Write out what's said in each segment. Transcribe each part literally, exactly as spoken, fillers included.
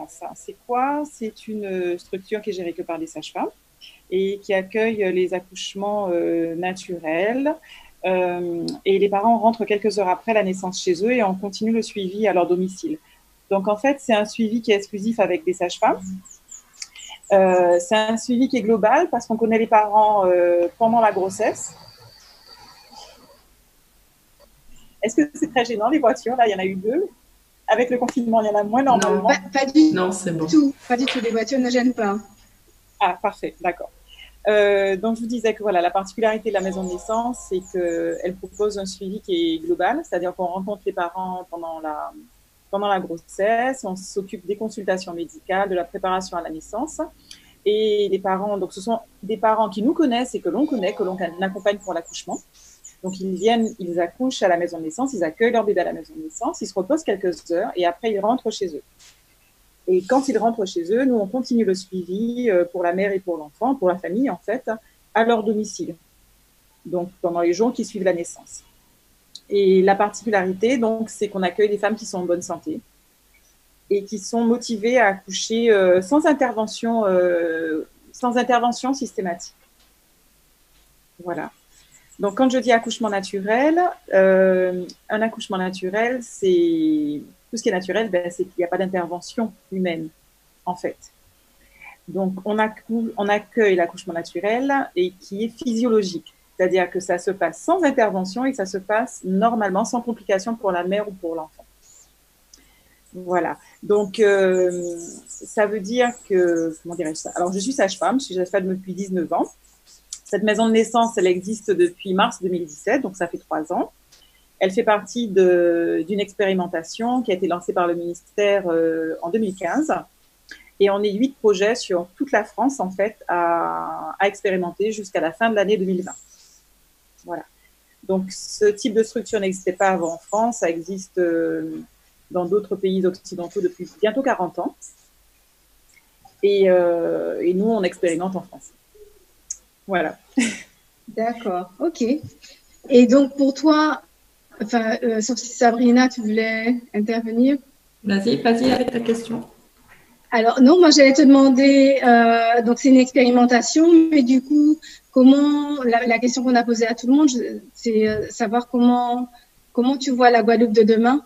Naissance. C'est quoi? C'est une structure qui est gérée que par des sages-femmes et qui accueille les accouchements euh, naturels. Euh, et les parents rentrent quelques heures après la naissance chez eux et on continue le suivi à leur domicile. Donc, en fait, c'est un suivi qui est exclusif avec des sages-femmes. Euh, c'est un suivi qui est global parce qu'on connaît les parents euh, pendant la grossesse. Est-ce que c'est très gênant, les voitures? Là, il y en a eu deux. Avec le confinement, il y en a moins normalement. Non, pas, pas du non, c'est bon. tout. Pas du tout. Les voitures ne gênent pas. Ah, parfait, d'accord. Euh, donc, je vous disais que voilà, la particularité de la maison de naissance, c'est qu'elle propose un suivi qui est global, c'est-à-dire qu'on rencontre les parents pendant la, pendant la grossesse, on s'occupe des consultations médicales, de la préparation à la naissance. Et les parents, donc ce sont des parents qui nous connaissent et que l'on connaît, que l'on accompagne pour l'accouchement. Donc, ils viennent, ils accouchent à la maison de naissance, ils accueillent leur bébé à la maison de naissance, ils se reposent quelques heures et après, ils rentrent chez eux. Et quand ils rentrent chez eux, nous, on continue le suivi pour la mère et pour l'enfant, pour la famille, en fait, à leur domicile. Donc, pendant les jours qui suivent la naissance. Et la particularité, donc, c'est qu'on accueille des femmes qui sont en bonne santé et qui sont motivées à accoucher euh, sans intervention, euh, sans intervention systématique. Voilà. Donc, quand je dis accouchement naturel, euh, un accouchement naturel, c'est tout ce qui est naturel, ben, c'est qu'il n'y a pas d'intervention humaine, en fait. Donc, on, accou on accueille l'accouchement naturel et qui est physiologique, c'est-à-dire que ça se passe sans intervention et que ça se passe normalement, sans complications pour la mère ou pour l'enfant. Voilà. Donc, euh, ça veut dire que, comment dirais-je ça? Alors, je suis sage-femme, je suis sage-femme depuis dix-neuf ans. Cette maison de naissance, elle existe depuis mars deux mille dix-sept, donc ça fait trois ans. Elle fait partie d'une expérimentation qui a été lancée par le ministère euh, en deux mille quinze. Et on est huit projets sur toute la France, en fait, à, à expérimenter jusqu'à la fin de l'année deux mille vingt. Voilà. Donc, ce type de structure n'existait pas avant en France. Ça existe euh, dans d'autres pays occidentaux depuis bientôt quarante ans. Et, euh, et nous, on expérimente en France. Voilà. D'accord, ok. Et donc, pour toi, enfin, euh, sauf si Sabrina, tu voulais intervenir. Vas-y, vas-y avec ta question. Alors, non, moi, j'allais te demander, euh, donc c'est une expérimentation, mais du coup, comment, la, la question qu'on a posée à tout le monde, c'est euh, savoir comment, comment tu vois la Guadeloupe de demain.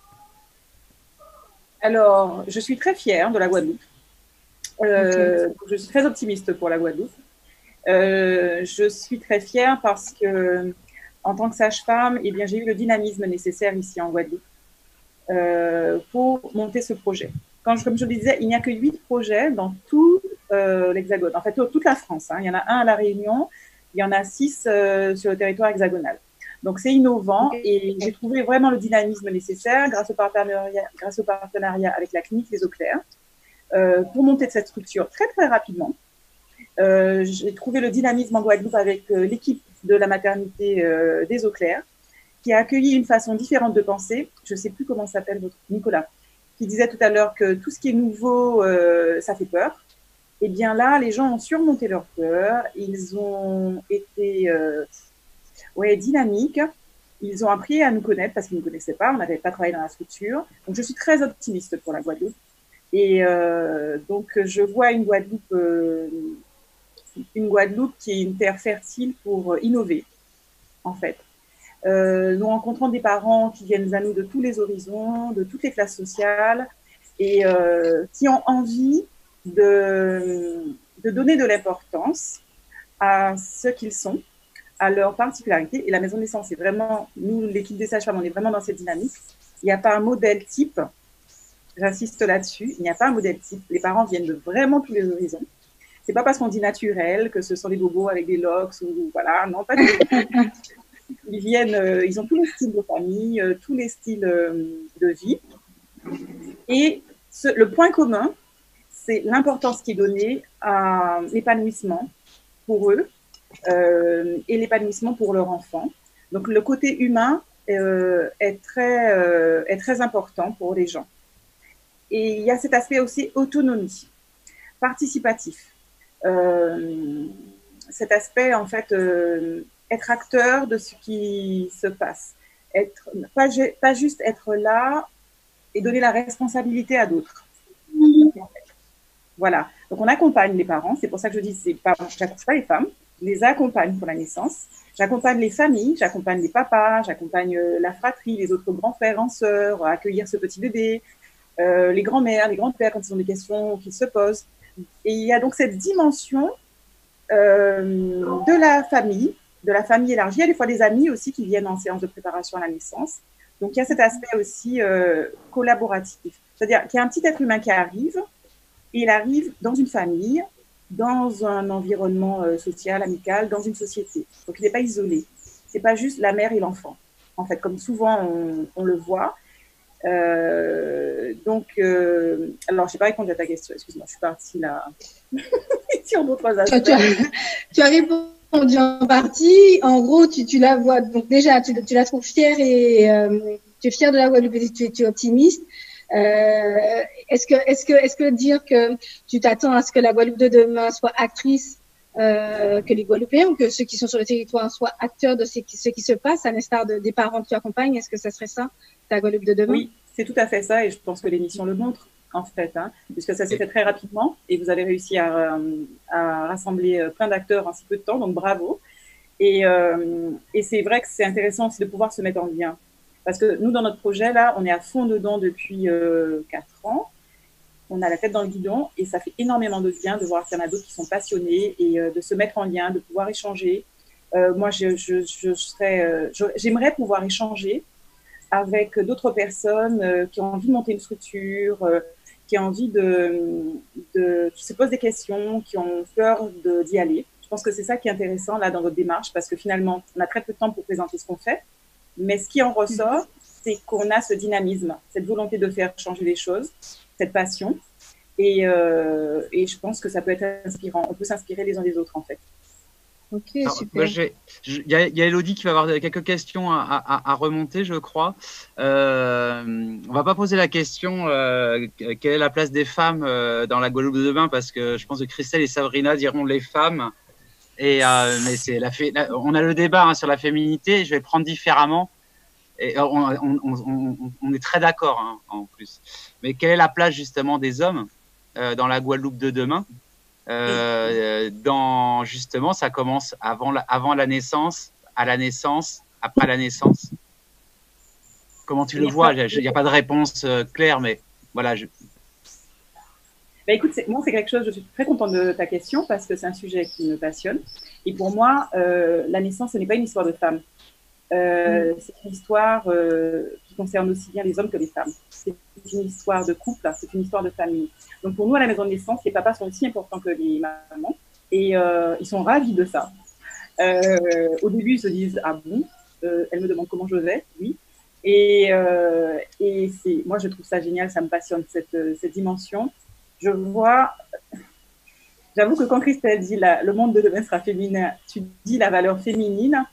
Alors, je suis très fière de la Guadeloupe. Euh, Okay. Je suis très optimiste pour la Guadeloupe. Euh, je suis très fière parce que, en tant que sage-femme, eh bien, j'ai eu le dynamisme nécessaire ici en Guadeloupe euh, pour monter ce projet. Quand je, comme je le disais, il n'y a que huit projets dans tout euh, l'Hexagone, en fait, toute la France. Hein. Il y en a un à La Réunion, il y en a six euh, sur le territoire hexagonal. Donc, c'est innovant okay. Et j'ai trouvé vraiment le dynamisme nécessaire grâce au partenariat, grâce au partenariat avec la clinique Les Eaux Claires euh, pour monter cette structure très, très rapidement. Euh, j'ai trouvé le dynamisme en Guadeloupe avec euh, l'équipe de la maternité euh, des Eaux Claires, qui a accueilli une façon différente de penser. Je ne sais plus comment s'appelle votre Nicolas, qui disait tout à l'heure que tout ce qui est nouveau, euh, ça fait peur. Eh bien là, les gens ont surmonté leur peur, ils ont été euh, ouais, dynamiques, ils ont appris à nous connaître parce qu'ils ne nous connaissaient pas, on n'avait pas travaillé dans la structure. Donc je suis très optimiste pour la Guadeloupe. Et euh, donc je vois une Guadeloupe... Euh, une Guadeloupe qui est une terre fertile pour innover, en fait. Euh, nous rencontrons des parents qui viennent à nous de tous les horizons, de toutes les classes sociales, et euh, qui ont envie de, de donner de l'importance à ce qu'ils sont, à leurs particularités. Et la maison de naissance, c'est vraiment, nous, l'équipe des sages-femmes, on est vraiment dans cette dynamique. Il n'y a pas un modèle type, j'insiste là-dessus, il n'y a pas un modèle type. Les parents viennent de vraiment tous les horizons. C'est pas parce qu'on dit naturel que ce sont des bobos avec des locks ou voilà, non, pas du tout. Ils viennent, euh, ils ont tous les styles de famille, euh, tous les styles euh, de vie. Et ce, le point commun, c'est l'importance qui est donnée à l'épanouissement pour eux euh, et l'épanouissement pour leur enfant. Donc le côté humain euh, est, très, euh, est très important pour les gens. Et il y a cet aspect aussi autonomie, participatif. Euh, cet aspect, en fait, euh, être acteur de ce qui se passe. Être, pas, pas juste être là et donner la responsabilité à d'autres. Voilà. Donc, on accompagne les parents. C'est pour ça que je dis, c'est pas, j'accompagne pas les femmes, je les accompagne pour la naissance. J'accompagne les familles, j'accompagne les papas, j'accompagne euh, la fratrie, les autres grands frères, grands sœurs, à accueillir ce petit bébé, euh, les grands-mères, les grands-pères quand ils ont des questions qui se posent. Et il y a donc cette dimension euh, de la famille, de la famille élargie. Il y a des fois des amis aussi qui viennent en séance de préparation à la naissance. Donc, il y a cet aspect aussi euh, collaboratif. C'est-à-dire qu'il y a un petit être humain qui arrive, et il arrive dans une famille, dans un environnement euh, social, amical, dans une société. Donc, il n'est pas isolé. Ce n'est pas juste la mère et l'enfant, en fait, comme souvent on, on le voit. Euh, donc, euh, alors, je n'ai pas répondu à ta question, excuse-moi, je suis partie là sur d'autres aspects. Tu as, tu as répondu en partie. En gros, tu, tu la vois, donc déjà, tu, tu la trouves fière et euh, tu es fière de la Guadeloupe et tu, tu es optimiste. Euh, est-ce que, est-ce que, est-ce que dire que tu t'attends à ce que la Guadeloupe de demain soit actrice, euh, que les Guadeloupéens ou que ceux qui sont sur le territoire soient acteurs de ce qui, ce qui se passe, à l'instar de, des parents que tu accompagnes? Est-ce que ça serait ça, ta Guadeloupe de demain? Oui, c'est tout à fait ça, et je pense que l'émission le montre, en fait, hein, puisque ça s'est fait très rapidement, et vous avez réussi à, à rassembler plein d'acteurs en si peu de temps, donc bravo. Et, euh, et c'est vrai que c'est intéressant aussi de pouvoir se mettre en lien. Parce que nous, dans notre projet, là, on est à fond dedans depuis euh, quatre ans. On a la tête dans le guidon et ça fait énormément de bien de voir qu'il y en a d'autres qui sont passionnés et euh, de se mettre en lien, de pouvoir échanger. Euh, moi, je, je, je serais, euh, je, j'aimerais pouvoir échanger avec d'autres personnes euh, qui ont envie de monter une structure, euh, qui ont envie de, de, qui se posent des questions, qui ont peur de, d'y aller. Je pense que c'est ça qui est intéressant là dans votre démarche parce que finalement, on a très peu de temps pour présenter ce qu'on fait. Mais ce qui en ressort, c'est qu'on a ce dynamisme, cette volonté de faire changer les choses, cette passion. Et, euh, et je pense que ça peut être inspirant. On peut s'inspirer les uns des autres, en fait. Ok, Alors, super. Il y, y a Elodie qui va avoir quelques questions à, à, à remonter, je crois. Euh, on ne va pas poser la question euh, quelle est la place des femmes euh, dans la Guadeloupe de demain, parce que je pense que Christelle et Sabrina diront les femmes. Et, euh, mais c'est la, la, on a le débat hein, sur la féminité. Je vais le prendre différemment. Et on, on, on, on est très d'accord hein, en plus. Mais quelle est la place justement des hommes euh, dans la Guadeloupe de demain? euh, dans justement, ça commence avant la, avant la naissance, à la naissance, après la naissance. Comment tu le vois? Il n'y a pas de réponse euh, claire, mais voilà. Je... Bah écoute, moi, c'est quelque chose, je suis très contente de ta question parce que c'est un sujet qui me passionne. Et pour moi, euh, la naissance, ce n'est pas une histoire de femme. Euh, mmh. C'est une histoire euh, qui concerne aussi bien les hommes que les femmes. C'est une histoire de couple, c'est une histoire de famille. Donc pour nous, à la maison de naissance, les papas sont aussi importants que les mamans et euh, ils sont ravis de ça. Euh, au début, ils se disent « Ah bon euh, ?» Elle me demande comment je vais, oui. Et, euh, et c'est, moi, je trouve ça génial, ça me passionne, cette, cette dimension. Je vois, j'avoue que quand Christelle dit la, le monde de demain sera féminin, tu dis la valeur féminine.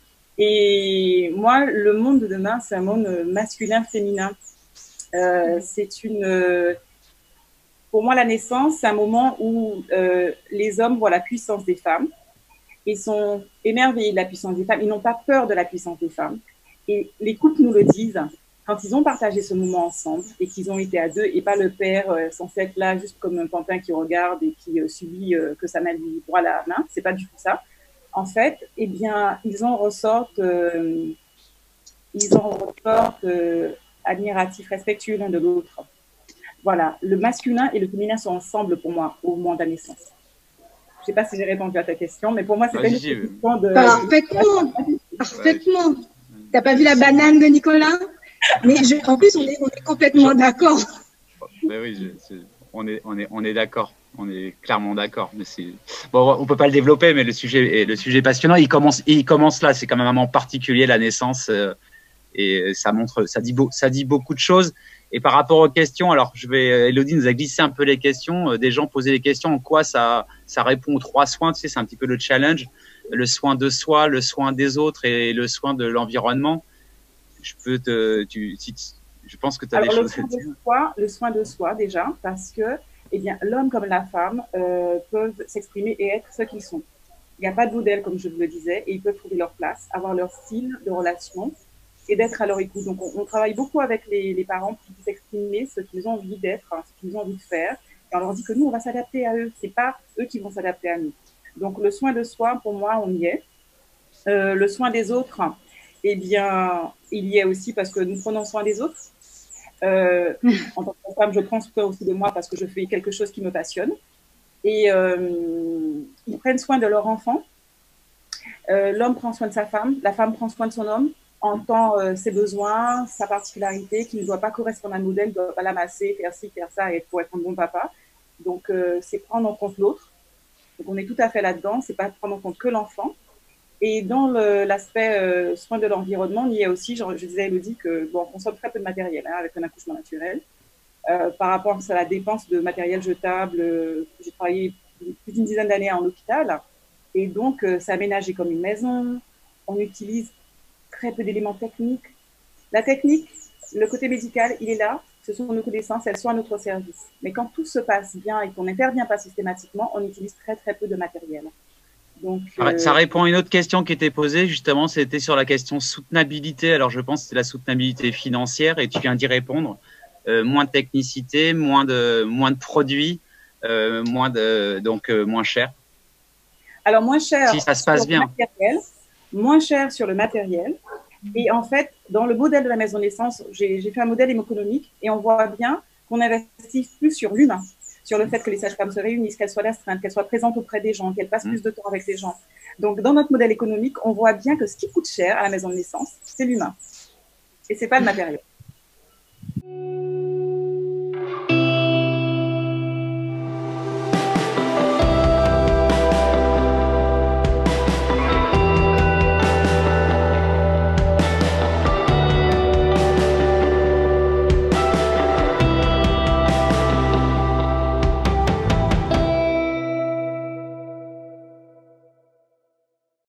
Et moi, le monde de demain, c'est un monde masculin-féminin. Euh, c'est une, pour moi, la naissance, c'est un moment où euh, les hommes voient la puissance des femmes. Ils sont émerveillés de la puissance des femmes. Ils n'ont pas peur de la puissance des femmes. Et les couples nous le disent. Quand ils ont partagé ce moment ensemble et qu'ils ont été à deux et pas le père euh, censé être là juste comme un pantin qui regarde et qui euh, subit euh, que sa mère lui broie la main, c'est pas du tout ça. En fait, eh bien, ils en ressortent, euh, ils en ressortent euh, admiratifs, respectueux l'un de l'autre. Voilà, le masculin et le féminin sont ensemble pour moi au moment de la naissance. Je ne sais pas si j'ai répondu à ta question, mais pour moi, c'est pas une question de... Parfaitement, parfaitement. T'as pas vu la banane de Nicolas? Mais je, en plus, on est, on est complètement d'accord. Ben oui, je, on est, on est, on est d'accord. On est clairement d'accord. Mais c'est bon, on peut pas le développer, mais le sujet est, le sujet est passionnant. Il commence, il commence là. C'est quand même un moment particulier, la naissance, euh, et ça montre, ça dit, beau, ça dit beaucoup de choses. Et par rapport aux questions, alors je vais, Elodie nous a glissé un peu les questions. Des gens posaient des questions. En quoi ça, ça répond aux trois soins? Tu sais, c'est un petit peu le challenge. Le soin de soi, le soin des autres et le soin de l'environnement. Je peux te, tu, si, je pense que tu as Alors, des choses à dire. De soi, le soin de soi déjà, parce que, eh bien, l'homme comme la femme euh, peuvent s'exprimer et être ce qu'ils sont. Il n'y a pas de modèle, comme je vous le disais, et ils peuvent trouver leur place, avoir leur style de relation et d'être à leur écoute. Donc, on, on travaille beaucoup avec les, les parents pour qu'ils puissent exprimer ce qu'ils ont envie d'être, hein, ce qu'ils ont envie de faire, on leur dit que nous, on va s'adapter à eux. C'est pas eux qui vont s'adapter à nous. Donc, le soin de soi, pour moi, on y est. Euh, le soin des autres, eh bien, il y est aussi parce que nous prenons soin des autres. Euh, en tant que femme, je prends soin aussi de moi parce que je fais quelque chose qui me passionne. Et euh, ils prennent soin de leur enfant. Euh, l'homme prend soin de sa femme, la femme prend soin de son homme, entend euh, ses besoins, sa particularité, qui ne doit pas correspondre à un modèle, ne doit pas l'amasser, faire ci, faire ça, et pour être un bon papa. Donc, euh, c'est prendre en compte l'autre. Donc, on est tout à fait là-dedans, c'est pas prendre en compte que l'enfant. Et dans l'aspect euh, soin de l'environnement, il y a aussi, genre, je disais à Elodie, que bon, on consomme très peu de matériel hein, avec un accouchement naturel. Euh, par rapport à la dépense de matériel jetable, euh, j'ai travaillé plus d'une dizaine d'années en hôpital. Et donc, euh, c'est aménagé comme une maison. On utilise très peu d'éléments techniques. La technique, le côté médical, il est là. Ce sont nos connaissances, elles sont à notre service. Mais quand tout se passe bien et qu'on n'intervient pas systématiquement, on utilise très, très peu de matériel. Donc, euh... Ça répond à une autre question qui était posée, justement, c'était sur la question soutenabilité. Alors, je pense que c'est la soutenabilité financière et tu viens d'y répondre. Euh, moins de technicité, moins de, moins de produits, euh, moins de, donc euh, moins cher. Alors, moins cher si ça se passe sur bien. le matériel, moins cher sur le matériel. Et en fait, dans le modèle de la maison de naissance, j'ai fait un modèle économique et on voit bien qu'on investit plus sur l'humain, sur le fait que les sages-femmes se réunissent, qu'elles soient d'astreinte, qu'elles soient présentes auprès des gens, qu'elles passent mmh. plus de temps avec les gens. Donc, dans notre modèle économique, on voit bien que ce qui coûte cher à la maison de naissance, c'est l'humain. Et c'est pas le matériel.